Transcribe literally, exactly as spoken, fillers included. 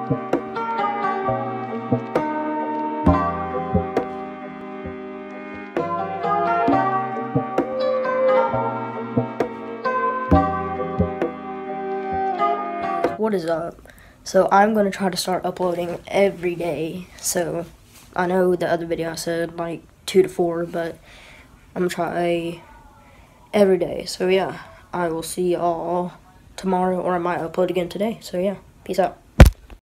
What is up? So I'm gonna try to start uploading every day. So I know the other video I said like two to four, but I'm gonna try every day. So yeah, I will see y'all tomorrow, or I might upload again today. So yeah, peace out.